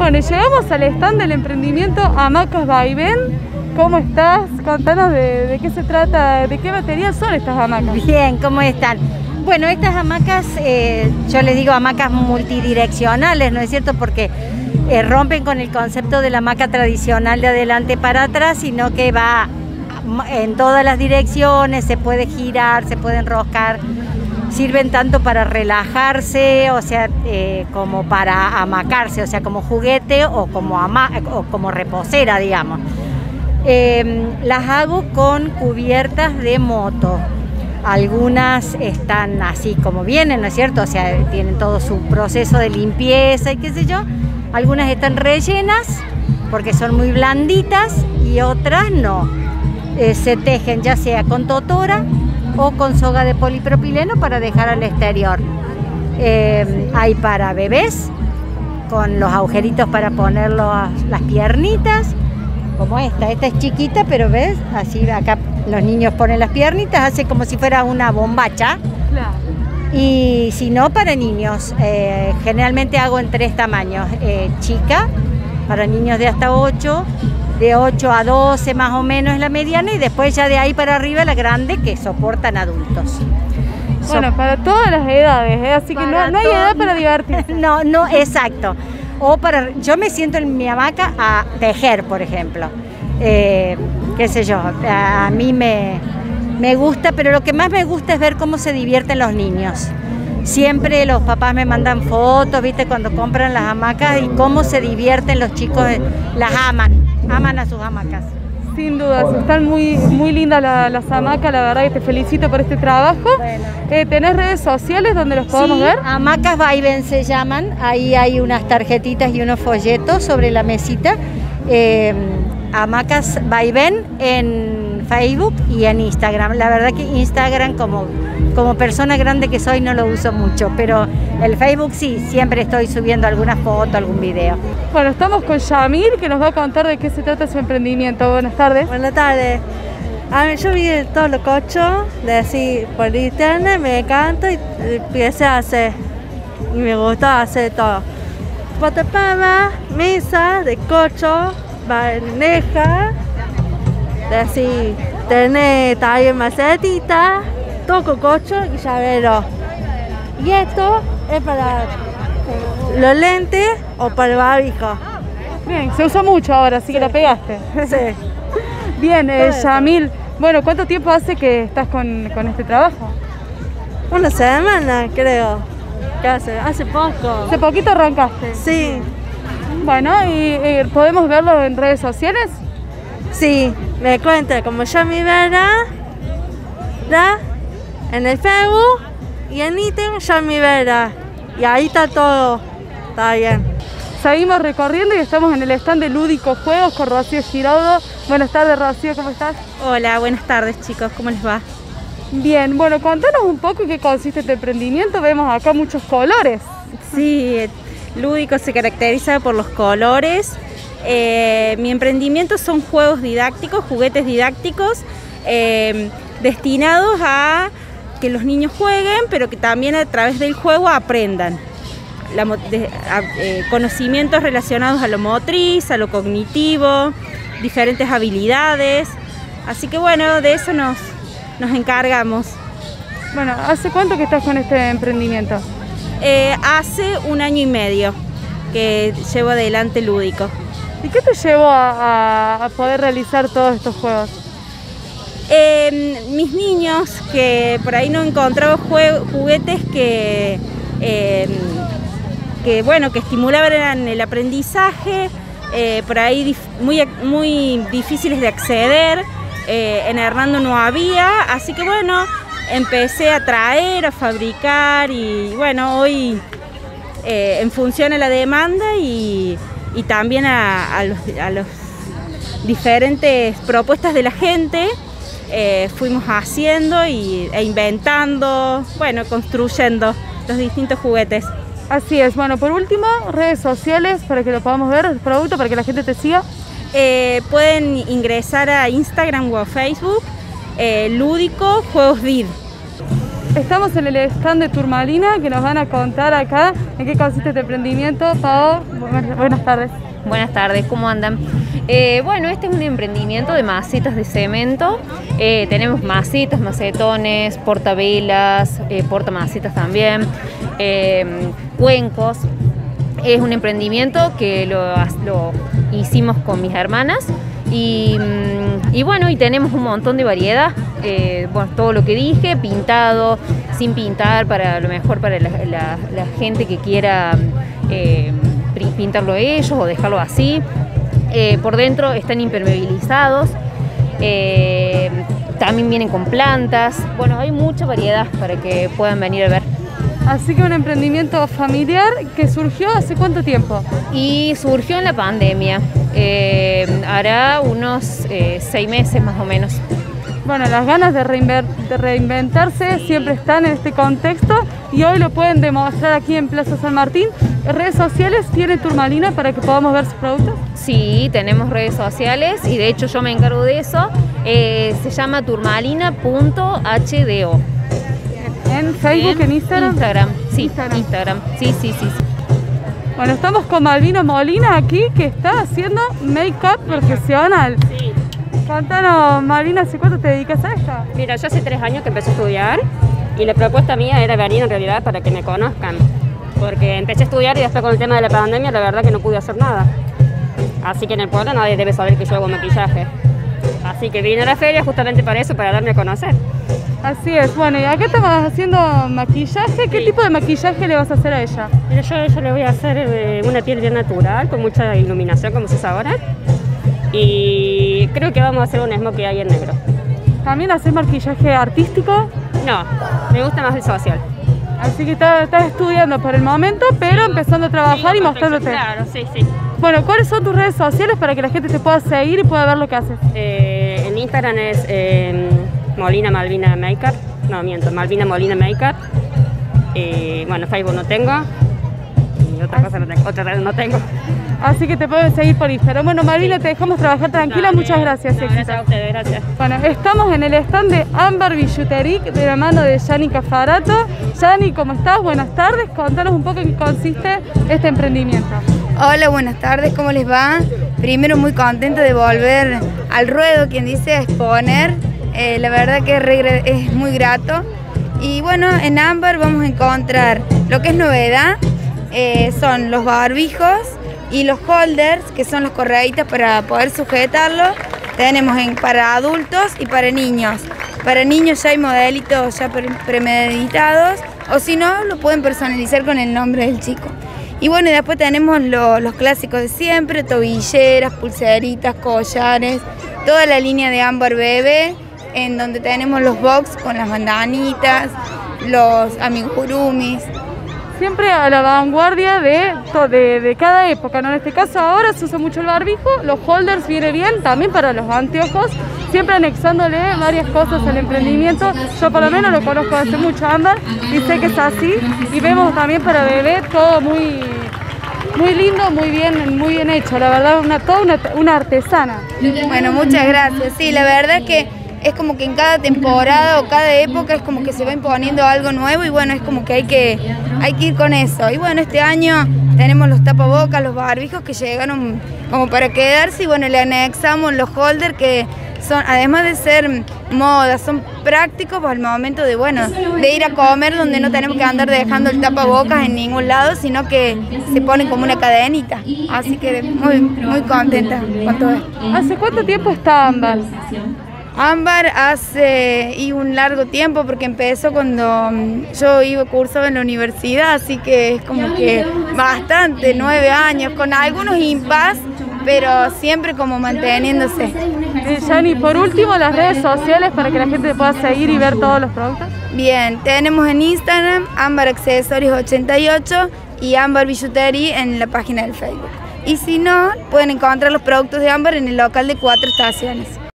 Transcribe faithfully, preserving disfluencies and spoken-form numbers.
Bueno, llegamos al stand del emprendimiento Hamacas Vaivén. ¿Cómo estás? Contanos de, de qué se trata, de qué material son estas hamacas. Bien, ¿cómo están? Bueno, estas hamacas, eh, yo les digo hamacas multidireccionales, ¿no es cierto? Porque eh, rompen con el concepto de la hamaca tradicional de adelante para atrás, sino que va en todas las direcciones, se puede girar, se puede enroscar. Sirven tanto para relajarse, o sea, eh, como para hamacarse, o sea, como juguete o como, ama o como reposera, digamos. Eh, las hago con cubiertas de moto. Algunas están así como vienen, ¿no es cierto? O sea, tienen todo su proceso de limpieza y qué sé yo. Algunas están rellenas porque son muy blanditas y otras no. Eh, se tejen ya sea con totora o con soga de polipropileno para dejar al exterior. Eh, hay para bebés, con los agujeritos para poner los, las piernitas, como esta. Esta es chiquita, pero ves, así acá los niños ponen las piernitas, hace como si fuera una bombacha. Claro. Y si no, para niños, eh, generalmente hago en tres tamaños. Eh, chica, para niños de hasta ocho, de ocho a doce más o menos es la mediana, y después ya de ahí para arriba la grande, que soportan adultos. Bueno, so para todas las edades, ¿eh? Así que no, no hay edad para divertirse. No, no, exacto. O para, yo me siento en mi hamaca a tejer, por ejemplo. Eh, qué sé yo, a, a mí me, me gusta, pero lo que más me gusta es ver cómo se divierten los niños. Siempre los papás me mandan fotos, viste, cuando compran las hamacas, y cómo se divierten los chicos, las aman, aman a sus hamacas. Sin dudas, están muy, muy lindas la, las hamacas, la verdad que te felicito por este trabajo. Bueno. Eh, ¿Tenés redes sociales donde los podemos sí, ver? Hamacas Vaivén se llaman, ahí hay unas tarjetitas y unos folletos sobre la mesita. Eh, Hamacas Vaivén en Facebook y en Instagram. La verdad que Instagram, como, como persona grande que soy, no lo uso mucho, pero el Facebook sí, siempre estoy subiendo alguna foto, algún video. Bueno, estamos con Yamil, que nos va a contar de qué se trata su emprendimiento. Buenas tardes. Buenas tardes. A mí, yo vi todos los cochos de así por internet, me encanta y empecé a hacer. Y me gustaba hacer todo. Potapama, mesa de cocho, bandeja, de así, tener también macetita, toco cocho y llavero. Y esto es para los lentes o para el barbijo. Bien, se usa mucho ahora, así sí. Que la pegaste. Sí. Bien, eh, Yamil, bueno, ¿cuánto tiempo hace que estás con, con este trabajo? Una semana, creo. ¿Qué hace? Hace poco. ¿Hace poquito arrancaste? Sí. Bueno, ¿y, y podemos verlo en redes sociales? Sí, me cuenta como Yami Vera, ¿da? En el Facebook y en Instagram Yami Vera. Y ahí está todo, está bien. Seguimos recorriendo y estamos en el stand de Lúdico Juegos con Rocío Girodo. Buenas tardes, Rocío, ¿cómo estás? Hola, buenas tardes, chicos, ¿cómo les va? Bien, bueno, contanos un poco en qué consiste este emprendimiento. Vemos acá muchos colores. Sí, Lúdico se caracteriza por los colores. Eh, mi emprendimiento son juegos didácticos, juguetes didácticos, eh, destinados a que los niños jueguen, pero que también a través del juego aprendan. La, de, a, eh, conocimientos relacionados a lo motriz, a lo cognitivo, diferentes habilidades. Así que bueno, de eso nos, nos encargamos. Bueno, ¿hace cuánto que estás con este emprendimiento? Eh, hace un año y medio que llevo adelante Lúdico. ¿Y qué te llevó a, a poder realizar todos estos juegos? Eh, mis niños, que por ahí no encontraba juguetes que, eh, que, bueno, que estimulaban el aprendizaje, eh, por ahí dif muy, muy difíciles de acceder, eh, en Hernando no había, así que bueno, empecé a traer, a fabricar y bueno, hoy eh, en función a la demanda y, y también a, a, los, a los diferentes propuestas de la gente, eh, fuimos haciendo y, e inventando, bueno, construyendo los distintos juguetes. Así es. Bueno, por último, redes sociales para que lo podamos ver, el producto, para que la gente te siga. Eh, pueden ingresar a Instagram o a Facebook, eh, Lúdico Juegos D I D. Estamos en el stand de Turmalina, que nos van a contar acá en qué consiste este emprendimiento. Pao, buenas tardes. Buenas tardes, ¿cómo andan? Eh, bueno, este es un emprendimiento de macetas de cemento. Eh, tenemos macetas, macetones, portavelas, eh, portamacetas también, eh, cuencos. Es un emprendimiento que lo, lo hicimos con mis hermanas y, y bueno, y tenemos un montón de variedad. Eh, bueno, todo lo que dije, pintado, sin pintar, para lo mejor para la, la, la gente que quiera eh, pintarlo ellos o dejarlo así. Eh, por dentro están impermeabilizados, eh, también vienen con plantas. Bueno, hay mucha variedad para que puedan venir a ver. Así que un emprendimiento familiar que surgió ¿hace cuánto tiempo? Y surgió en la pandemia, eh, hará unos eh, seis meses más o menos. Bueno, las ganas de, de reinventarse siempre están en este contexto y hoy lo pueden demostrar aquí en Plaza San Martín. ¿Redes sociales tiene Turmalina para que podamos ver sus productos? Sí, tenemos redes sociales y de hecho yo me encargo de eso. Eh, se llama turmalina punto h d o. ¿En Facebook, en, en Instagram? Instagram, sí, Instagram. Instagram, sí, sí, sí. Bueno, estamos con Malvina Molina aquí, que está haciendo make-up profesional. Sí. Contanos, Malvina, ¿hace cuánto te dedicas a esto? Mira, yo hace tres años que empecé a estudiar y la propuesta mía era venir en realidad para que me conozcan. Porque empecé a estudiar y después con el tema de la pandemia la verdad que no pude hacer nada. Así que en el pueblo nadie debe saber que yo hago maquillaje. Así que vine a la feria justamente para eso, para darme a conocer. Así es. Bueno, y acá estamos haciendo maquillaje. ¿Qué Sí. tipo de maquillaje le vas a hacer a ella? Mira, yo a ella le voy a hacer eh, una piel bien natural, con mucha iluminación como se usa ahora. Y creo que vamos a hacer un smokey eye en negro. ¿También hacer maquillaje artístico? No, me gusta más el social. Así que estás, estás estudiando por el momento, pero empezando a trabajar Sí, y mostrándote. Claro, sí, sí. Bueno, ¿cuáles son tus redes sociales para que la gente te pueda seguir y pueda ver lo que haces? Eh, en Instagram es eh, Molina Malvina Makeup. No, miento, Malvina Molina Makeup. Eh, bueno, Facebook no tengo. Y otra cosa no tengo. Otra red no tengo. Así que te pueden seguir por Instagram. Bueno, Malvina, te dejamos trabajar tranquila. Dale. Muchas gracias. No, éxito. gracias a ustedes, gracias. Bueno, estamos en el stand de Ámbar Billuterie de la mano de Yani Cafarato. Yani, ¿cómo estás? Buenas tardes. Contanos un poco en qué consiste este emprendimiento. Hola, buenas tardes, ¿cómo les va? Primero muy contenta de volver al ruedo, quien dice, a exponer. Eh, la verdad que es, re, es muy grato. Y bueno, en Ámbar vamos a encontrar lo que es novedad, eh, son los barbijos y los holders, que son las correitas para poder sujetarlo. Tenemos en, para adultos y para niños. Para niños ya hay modelitos ya pre premeditados, o si no, lo pueden personalizar con el nombre del chico. Y bueno, y después tenemos lo, los clásicos de siempre, tobilleras, pulseritas, collares, toda la línea de Ámbar Bebé, en donde tenemos los box con las bandanitas, los amigurumis. Siempre a la vanguardia de, de, de cada época, ¿no? En este caso ahora se usa mucho el barbijo, los holders viene bien, también para los anteojos, siempre anexándole varias cosas al emprendimiento. Yo por lo menos lo conozco hace mucho, Ámbar, y sé que es así. Y vemos también para bebé todo muy, muy lindo, muy bien, muy bien hecho, la verdad, una, toda una, una artesana. Bueno, muchas gracias. Sí, la verdad que es como que en cada temporada o cada época es como que se va imponiendo algo nuevo y bueno, es como que hay que, hay que ir con eso. Y bueno, este año tenemos los tapabocas, los barbijos que llegaron como para quedarse y bueno, le anexamos los holders que son, además de ser moda, son prácticos al momento de, bueno, de ir a comer donde no tenemos que andar dejando el tapabocas en ningún lado, sino que se ponen como una cadenita. Así que muy, muy contenta con todo esto. ¿Hace cuánto tiempo está Ámbar? Ámbar hace y un largo tiempo porque empezó cuando yo iba cursaba en la universidad, así que es como que bastante, nueve años, con algunos impas, pero siempre como manteniéndose. Eh, Yani, por último, las redes sociales para que la gente pueda seguir y ver todos los productos. Bien, tenemos en Instagram Ámbar Accesorios ochenta y ocho y Ámbar Billuterie en la página del Facebook. Y si no, pueden encontrar los productos de Ámbar en el local de Cuatro Estaciones.